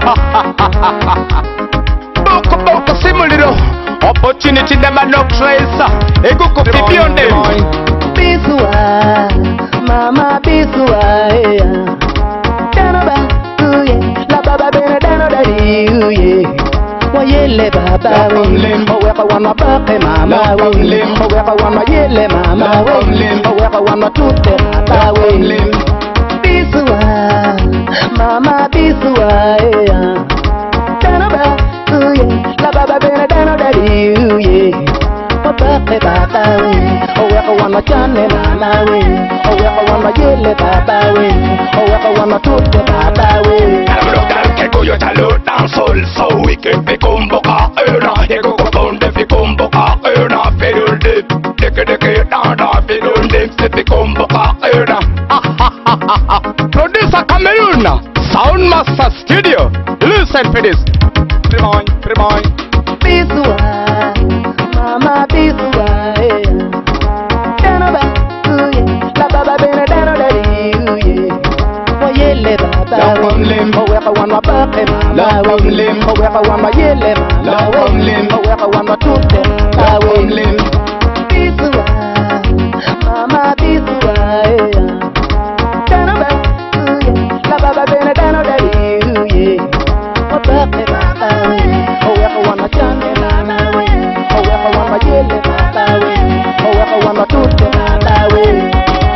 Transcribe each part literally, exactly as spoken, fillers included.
Boka boka simuliro. Opportunity never no trace. Ego ko pipi on them. Biswa, mama biswa, yeah. Danoba, ooh yeah. La baba bena dano daddy, ooh yeah. Wayele baba we, oweka wana bake mama we, oweka wana yele mama we, oweka wana tute baba we. Biswa, mama biswa, yeah. Danoba, ooh yeah. La baba bena dano daddy, ooh yeah. Wabake baba we, oweka wana chane mama we, oweka wana yele baba we, oweka wana tute baba we. Yo talo tan sol so we que pe convoca una ego conde fi convoca una pero de de que de que da da pero de se pe convoca una producer Cameroon Sound Master Studio listen for this Primoy Primoy Biswa mama biswa Danoba ooh yeah la baba bena dano daddy ooh yeah Wayele baba oweka wana bake mama we, oweka wana yele mama we, oweka wana tute baba we. Biswa, mama biswa, yeah. Danoba, ooh yeah, la baba bena dano daddy, ooh yeah. Wabake baba we, oweka wana chane mama we, oweka wana yele baba we, oweka wana tute baba we.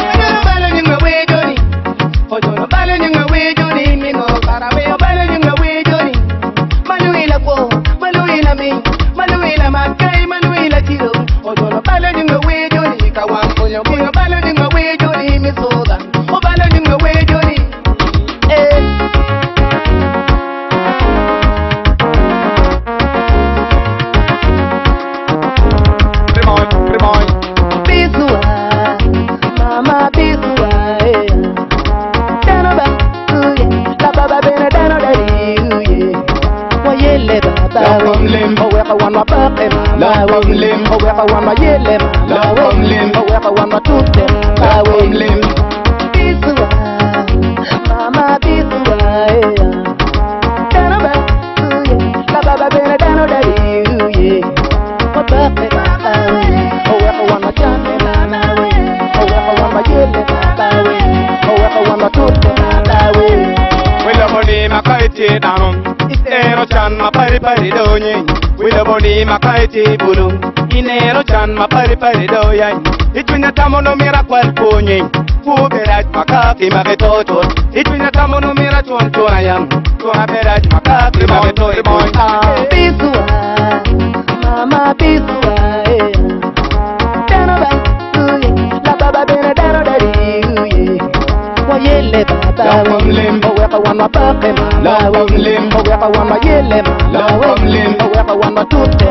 Oweka wana bake mama we, oweka wana yele mama we, oweka wana tute baba we. Biswa, mama biswa, yeah. Danoba, ooh yeah, la baba bena dano daddy, ooh yeah. Wabake baba we, oweka wana chane mama we, oweka wana yele baba we, oweka wana tute baba we. Willa boni makaiti danon, itero chan mapari pari donye. Willa boni makaiti bulu, inero chan mapari pari doyay. Itwinya tamono mira kwal ponye, kuberaj makaki magetoto. Itwinya tamono mira chuan chuanayam, chuan beraj makaki magetoto. Biswa, mama biswa, yeah. Danoba, ooh yeah, la baba bena dano daddy, ooh yeah. Wayele baba we, oweka wana bake mama we, oweka wana yele mama we, oweka wana tute